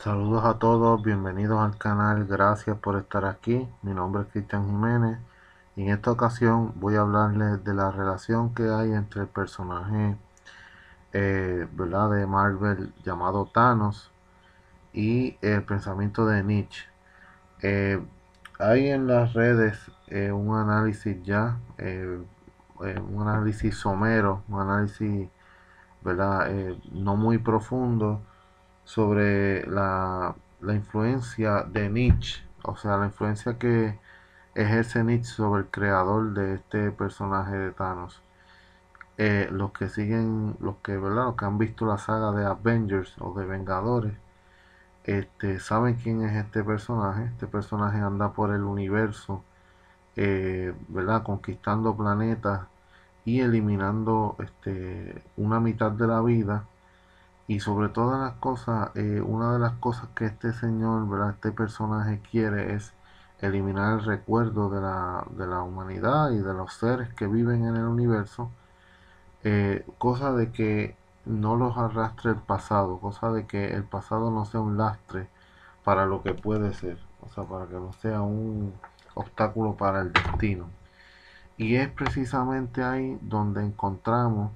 Saludos a todos, bienvenidos al canal, gracias por estar aquí. Mi nombre es Cristian Jiménez y en esta ocasión voy a hablarles de la relación que hay entre el personaje ¿verdad? de Marvel llamado Thanos y el pensamiento de Nietzsche. Eh, Hay en las redes un análisis un análisis somero, un análisis ¿verdad? No muy profundo sobre la influencia de Nietzsche, o sea, la influencia que ejerce Nietzsche sobre el creador de este personaje de Thanos. Los que siguen, ¿verdad? Los que han visto la saga de Avengers o de Vengadores, saben quién es este personaje. Este personaje anda por el universo, ¿verdad? Conquistando planetas y eliminando una mitad de la vida. Y sobre todas las cosas, una de las cosas que este señor, ¿verdad? Este personaje quiere es eliminar el recuerdo de la humanidad y de los seres que viven en el universo, cosa de que no los arrastre el pasado, cosa de que el pasado no sea un lastre para lo que puede ser, o sea, para que no sea un obstáculo para el destino. Y es precisamente ahí donde encontramos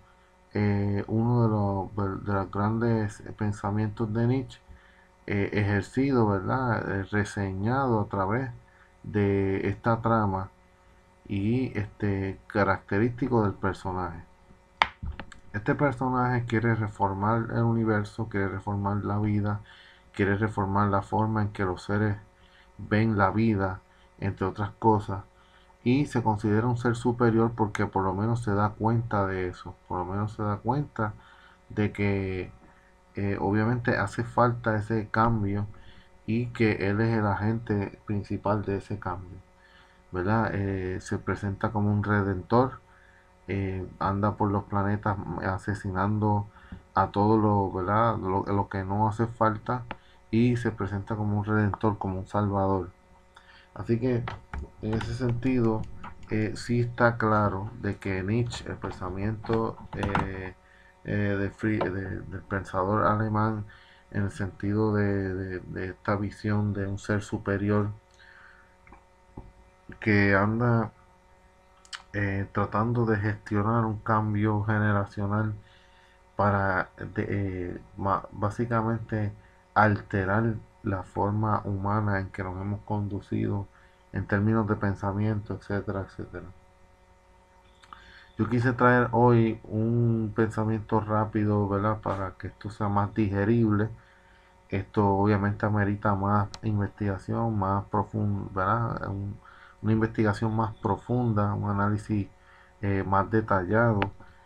de los grandes pensamientos de Nietzsche, ejercido, ¿verdad? Reseñado a través de esta trama y característico del personaje. Este personaje quiere reformar el universo, quiere reformar la vida, quiere reformar la forma en que los seres ven la vida, entre otras cosas, y se considera un ser superior porque por lo menos se da cuenta de eso, por lo menos se da cuenta de que obviamente hace falta ese cambio y que él es el agente principal de ese cambio, ¿verdad? Se presenta como un redentor, anda por los planetas asesinando a todo ¿verdad? Lo que no hace falta y se presenta como un redentor, como un salvador. Así que en ese sentido sí está claro de que Nietzsche, el pensamiento del pensador alemán, en el sentido de esta visión de un ser superior que anda tratando de gestionar un cambio generacional para básicamente alterar la forma humana en que nos hemos conducido en términos de pensamiento, etcétera, etcétera. Yo quise traer hoy un pensamiento rápido, ¿verdad? Para que esto sea más digerible. Esto obviamente amerita más investigación, más profunda, ¿verdad? Una investigación más profunda, un análisis más detallado,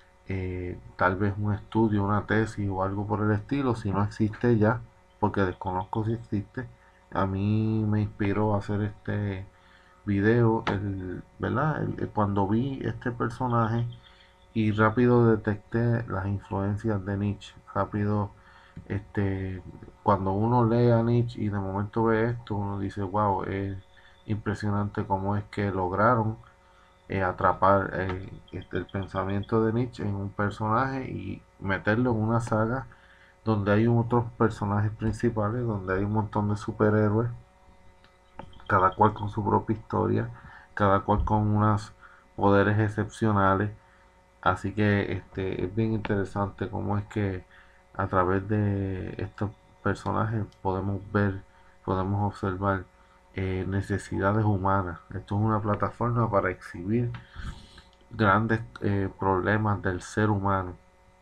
tal vez un estudio, una tesis o algo por el estilo, si no existe ya, porque desconozco si existe. A mí me inspiró a hacer este video, ¿verdad? Cuando vi este personaje y rápido detecté las influencias de Nietzsche, rápido, este, cuando uno lee a Nietzsche y de momento ve esto, uno dice, wow, es impresionante cómo es que lograron atrapar el pensamiento de Nietzsche en un personaje y meterlo en una saga donde hay otros personajes principales, donde hay un montón de superhéroes, cada cual con su propia historia, cada cual con unos poderes excepcionales. Así que es bien interesante cómo es que a través de estos personajes podemos ver, podemos observar necesidades humanas. Esto es una plataforma para exhibir grandes problemas del ser humano.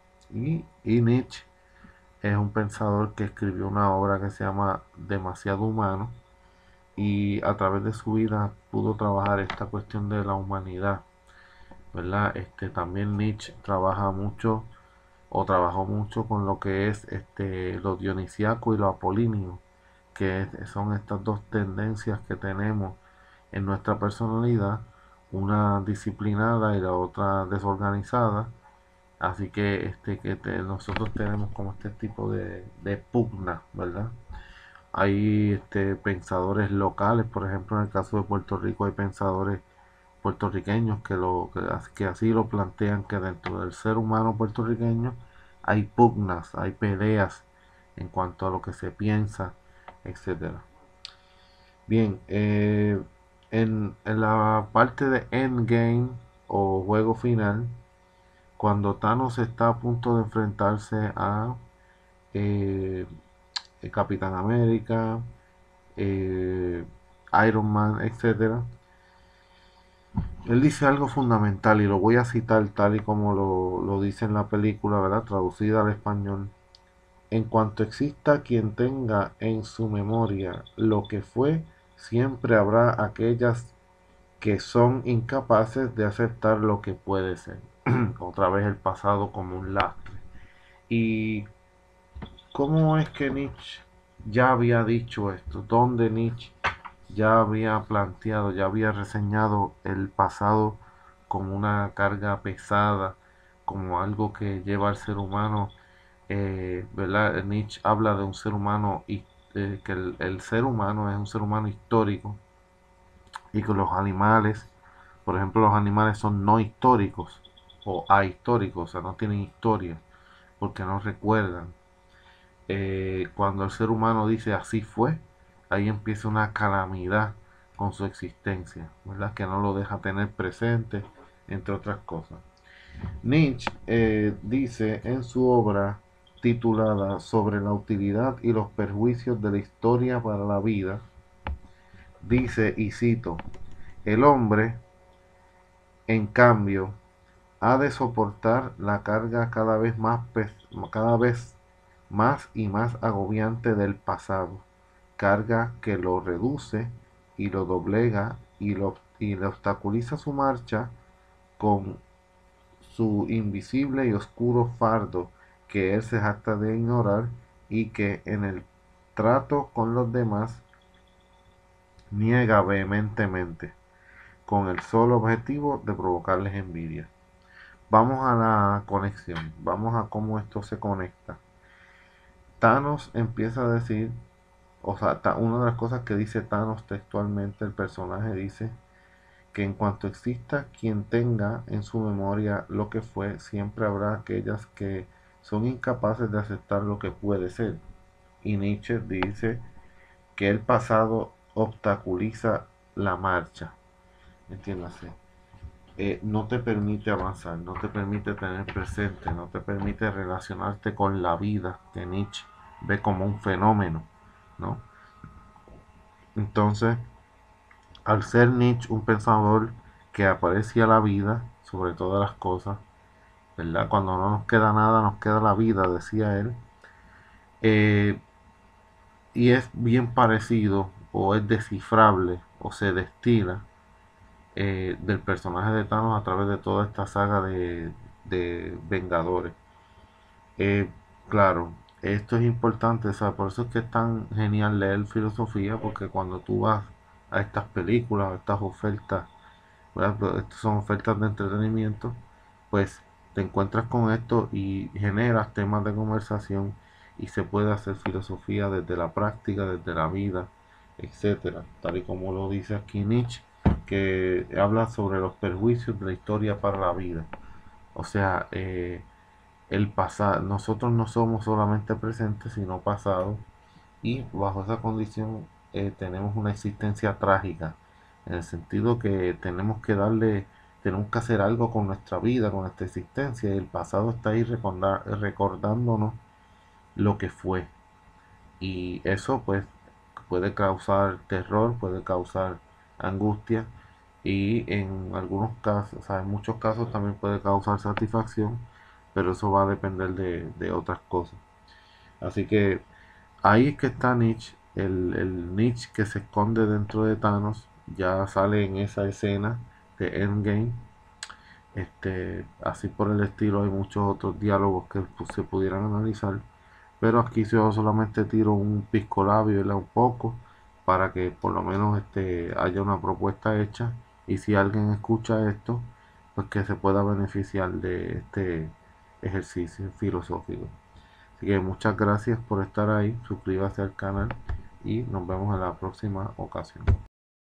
Y Nietzsche es un pensador que escribió una obra que se llama Demasiado Humano y a través de su vida pudo trabajar esta cuestión de la humanidad, ¿verdad? También Nietzsche trabaja mucho o trabajó mucho con lo que es lo dionisiaco y lo apolíneo, son estas dos tendencias que tenemos en nuestra personalidad, una disciplinada y la otra desorganizada. Así que nosotros tenemos como este tipo de pugna, ¿verdad? Hay pensadores locales, por ejemplo, en el caso de Puerto Rico hay pensadores puertorriqueños que así lo plantean, que dentro del ser humano puertorriqueño hay pugnas, hay peleas en cuanto a lo que se piensa, etcétera. Bien, en la parte de Endgame o juego final, cuando Thanos está a punto de enfrentarse a eh, el Capitán América, eh, Iron Man, etcétera, él dice algo fundamental y lo voy a citar tal y como lo dice en la película, ¿verdad? Traducida al español. En cuanto exista quien tenga en su memoria lo que fue, siempre habrá aquellas que son incapaces de aceptar lo que puede ser. Otra vez el pasado como un lastre. ¿Y cómo es que Nietzsche ya había dicho esto? ¿Dónde Nietzsche ya había planteado, ya había reseñado el pasado como una carga pesada, como algo que lleva al ser humano? ¿Verdad? Nietzsche habla de un ser humano y que el ser humano es un ser humano histórico y que los animales, por ejemplo, los animales son no históricos o ahistóricos, o sea, no tienen historia porque no recuerdan. Cuando el ser humano dice así fue, ahí empieza una calamidad con su existencia, ¿verdad? Que no lo deja tener presente, entre otras cosas. Nietzsche dice en su obra titulada Sobre la utilidad y los perjuicios de la historia para la vida, dice, y cito, el hombre, en cambio, ha de soportar la carga cada vez más y más agobiante del pasado, carga que lo reduce y lo doblega y le obstaculiza su marcha con su invisible y oscuro fardo que él se jacta de ignorar y que en el trato con los demás niega vehementemente, con el solo objetivo de provocarles envidia. Vamos a la conexión, vamos a cómo esto se conecta. Thanos empieza a decir, o sea, una de las cosas que dice Thanos textualmente, el personaje dice que en cuanto exista quien tenga en su memoria lo que fue, siempre habrá aquellas que son incapaces de aceptar lo que puede ser. Y Nietzsche dice que el pasado obstaculiza la marcha, entiéndase. No te permite avanzar, no te permite tener presente, no te permite relacionarte con la vida que Nietzsche ve como un fenómeno, ¿no? Entonces, al ser Nietzsche un pensador que aprecia la vida sobre todas las cosas, ¿verdad? Cuando no nos queda nada, nos queda la vida, decía él. Eh, y es bien parecido, o es descifrable, o se destila del personaje de Thanos a través de toda esta saga de Vengadores. Eh, claro, esto es importante, ¿sabes? Por eso es que es tan genial leer filosofía, porque cuando tú vas a estas películas, a estas ofertas, ¿verdad? Pero estas son ofertas de entretenimiento, pues te encuentras con esto y generas temas de conversación y se puede hacer filosofía desde la práctica, desde la vida, etcétera, tal y como lo dice aquí Nietzsche, que habla sobre los perjuicios de la historia para la vida. O sea, el pasado, nosotros no somos solamente presentes, sino pasado, y bajo esa condición tenemos una existencia trágica, en el sentido que tenemos que hacer algo con nuestra vida, con nuestra existencia, y el pasado está ahí recordándonos lo que fue. Y eso pues puede causar terror, puede causar angustia, y en algunos casos, o sea, en muchos casos también puede causar satisfacción, pero eso va a depender de otras cosas. Así que ahí es que está Nietzsche, el Nietzsche que se esconde dentro de Thanos, ya sale en esa escena de Endgame. Así por el estilo hay muchos otros diálogos que pues, se pudieran analizar, pero aquí yo solamente tiro un pisco labio, un poco, para que por lo menos haya una propuesta hecha, y si alguien escucha esto, pues que se pueda beneficiar de este ejercicio filosófico. Así que muchas gracias por estar ahí, suscríbase al canal y nos vemos en la próxima ocasión.